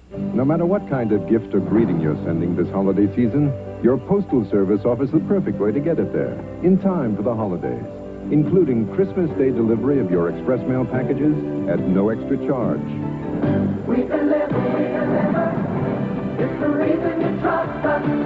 No matter what kind of gift or greeting you're sending this holiday season, your Postal Service offers the perfect way to get it there, in time for the holidays, including Christmas Day delivery of your express mail packages at no extra charge. We deliver. It's the reason you trust us.